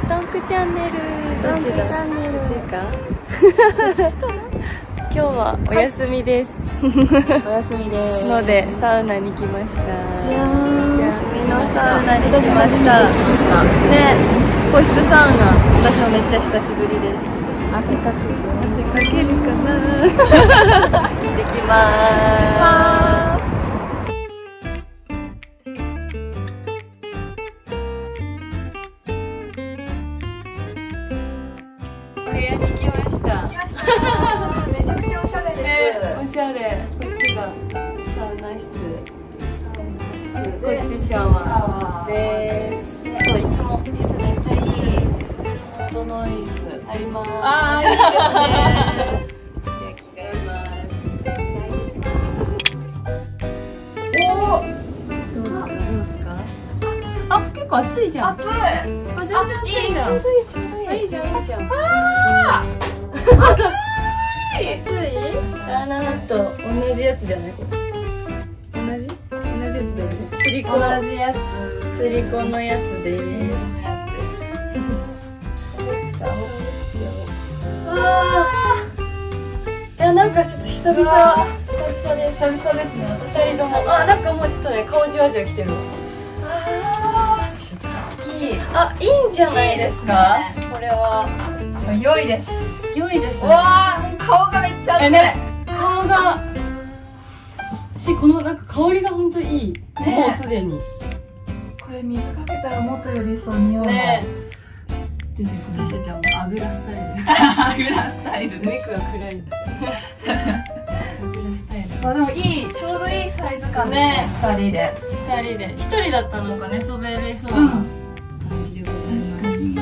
ドンクチャンネル。 ドンクチャンネル。 今日はお休みです。 お休みです。 のでサウナに来ました。 じゃーん。 海のサウナに来ました。ね、個室サウナ。私もめっちゃ久しぶりです。 汗かくぞ。 汗かけるかな。行ってきまーす。お部屋に来ました。 めちゃくちゃおしゃれです。 おしゃれ。こっちがサウナ室。こっちシャワーです。そう、椅子もめっちゃいい。 整い椅子あります。 あー、いいですね。 じゃあ着替えます。 おお。 どうですか？あ、結構暑いじゃん。 暑い。 あ、全然暑いじゃん。 ちょうどいい、ちょうどいい。 いいじゃん、いいじゃん。 あ暑い？あ、なんと同じやつじゃない？これ。同じやつだよね。スリコ同じやつ。 スリコのやつです。いや、なんかちょっと久々ですね。私2人とも。あ、なんかもうちょっとね、顔じわじわきてる。いいんじゃないですか。これは良いです。 良いですね。 わー、顔がめっちゃ熱いね。 顔がこのなんか香りが本当いい。もうすでにこれ水かけたらもっとより一層匂いがね。 出てくる。 私たちはもうあぐらスタイル。 あぐらスタイルで。 メイクが暗いんだ。あぐらスタイル。 まあでもちょうどいいサイズ感ね。 2人で。 1人だったのかね、そべれそうな感じでございます。 確かに。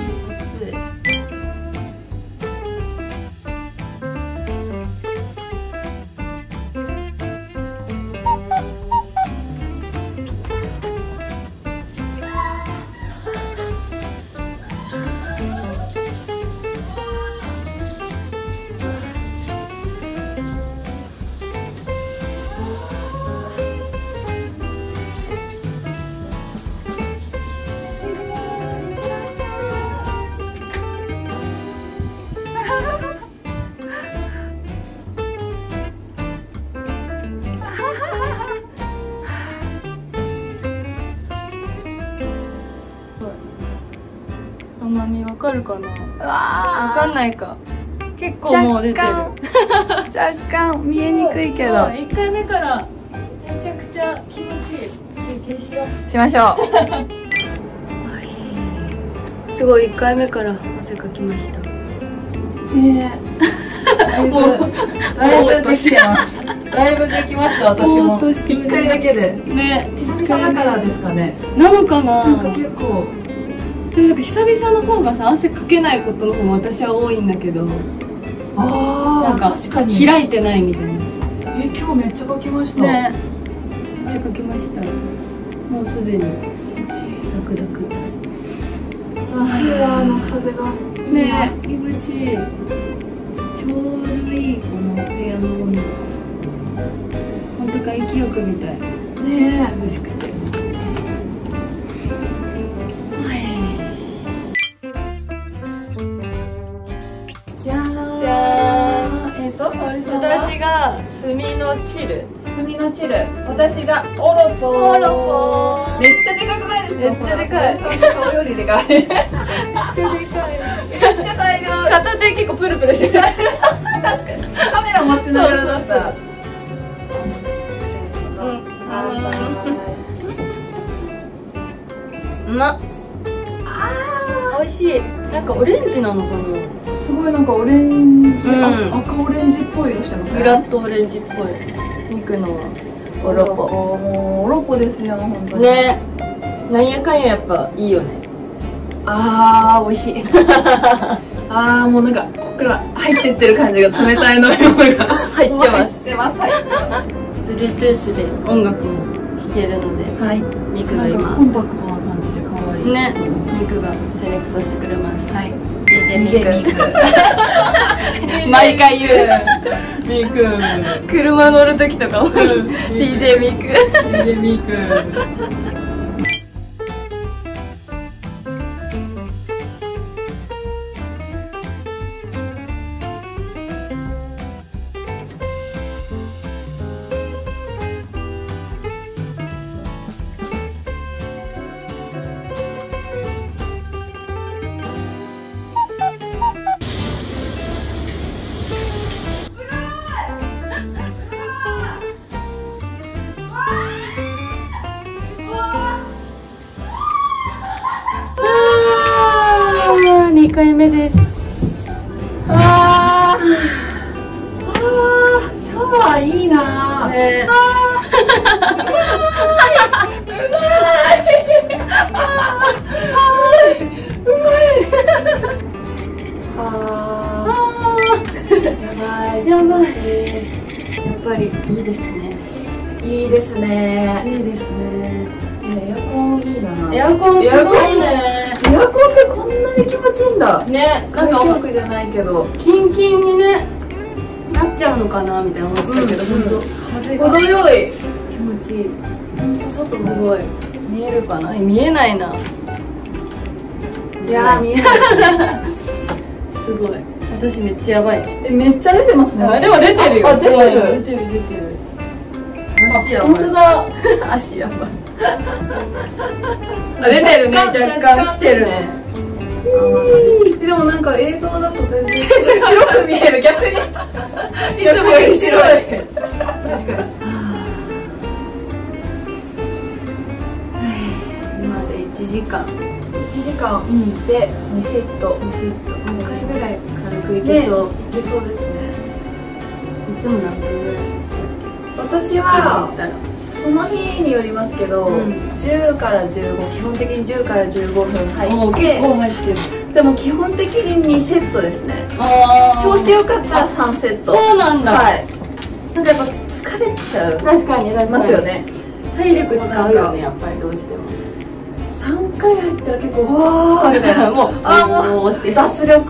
甘みわかるかな。 わわかんないか。結構もう出てる。 若干見えにくいけど。 1回目からめちゃくちゃ気持ちいい。休憩しよう。 しましょう。すごい1回目から汗かきました。 ねえ。もうだいぶできてます。だいぶできました。私も1回だけで。 ね。 久々だからですかね。 なのかな。 なんか結構。 なんか久々の方がさ、汗かけないことの方が私は多いんだけど、なんか確かに開いてないみたいな。 今日めっちゃかきましたね。めっちゃかきました。もうすでにダクダク。 クーラーの風がね、気持ちいい。ちょうどいいこの部屋の温度。本当外気浴みたい。 ね、 涼しくて。私がふみのチル。 私がオロポ。めっちゃでかくないですか？ めっちゃでかい。 顔よりでかい。めっちゃでかい。めっちゃ大量。 片手結構プルプルしてる。 確かに。カメラ持ちながらだった。 うまっ。美味しい。なんかオレンジなのかな。 すごいなんかオレンジ、赤オレンジっぽい色してますね。 グラッとオレンジっぽい。肉のオロポ。 もうオロポですよ、本当に。 ね。なんやかんややっぱいいよね。 美味しい。もうなんかここから入ってってる感じが冷たい飲み物が入ってます。 入ってます。 Bluetooth で音楽も聴けるので、ミクが今コンパクトな感じで可愛いね。ミクがセレクトしてくれます。 はい。 DJ ミク。 毎回言う。 ミク。車乗る時とかも DJ ミク。 DJ ミク。 回目です。 あーシャワーいいなね。 やばい。やっぱりいいですね。 いいですね。 いいですね。 エアコンいいな。 エアコンすごいね。 エアコンってこんなに気持ちいいんだ。 ね、 なんか音じゃないけど、 キンキンにねなっちゃうのかなみたいな思ってたけど、本当風が程よい気持ちいい。本当外すごい見えるかな？見えないな。 いやー見えない。 すごい。私めっちゃやばいね。 めっちゃ出てますね。 あ、でも出てるよ。 あ、出てる。 出てる出てる。足やばい。 本当だ。 足やばい。出てるね。若干来てるね。 でもなんか映像だと全然白く見える。逆に。いつもより白い。確かに。 今で1時間。 1時間で2セット。 2セット。5回ぐらい軽くいけそう。 いけそうですね。 いつも何分ぐらい？ 私はその日によりますけど、10から15、基本的に10から15分入って、でも基本的に2セットですね。調子よかったら3セット。 そうなんだ。 はい。なんかやっぱ疲れちゃう。 確かにますよね。 体力使うよね、やっぱりどうしても。 3回入ったら結構わーみたいな。もう脱力。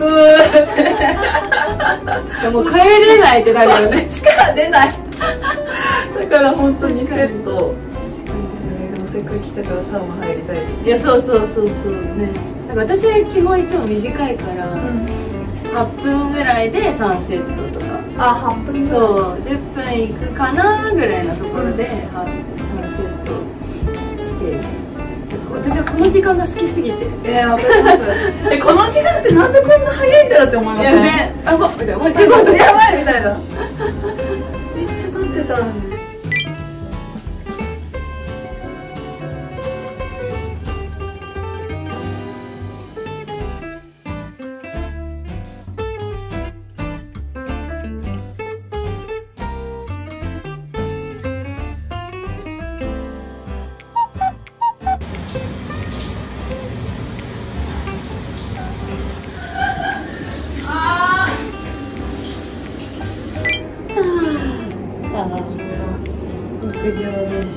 もう帰れないってなるよね。 力出ない。だから本当にセット。でもせっかく来たからサウナ入りたい。 いや、そうそうそうそうね。だから私は基本いつも短いから、8分ぐらいで3セットとか。 あ、8分。 そう、10分いくかなぐらいのところで3セットして。私はこの時間が好きすぎて。 わかります。この時間ってなんでこんな早いんだろうって思いますね。 ね。あ、もう15分やばいみたいな。めっちゃ経ってた。 屋上です。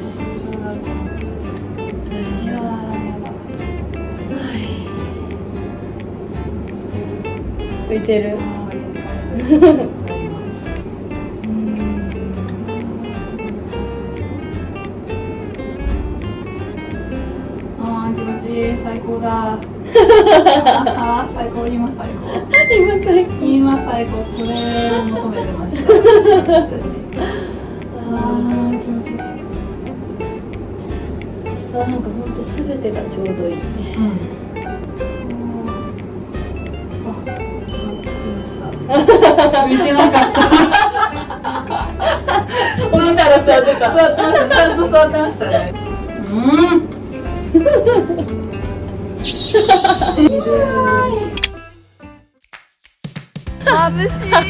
浮いてる。 あー気持ちいい、最高だ。あー最高、今最高。今最高、これを求めてました。気持ちいい。 なんか本当すべてがちょうどいいね。 浮いてなかった。 起きたら座ってた。 ちゃんと座ってましたね。眩しい。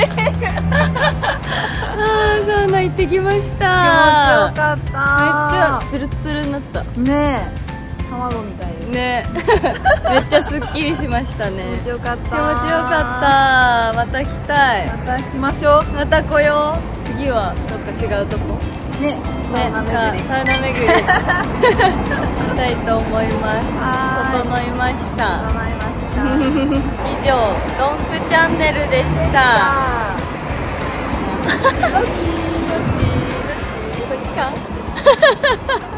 サウナ行ってきました。 気持ちよかった。 めっちゃツルツルになった。 ねえ、卵みたいですね。めっちゃすっきりしましたね。 気持ちよかった。 気持ちよかった。また来たい。 また来ましょう。 また来よう。次はどっか違うとこ。 ね、サウナ巡りしたいと思います。整いました。以上、ドンクチャンネルでした。どっちこっちか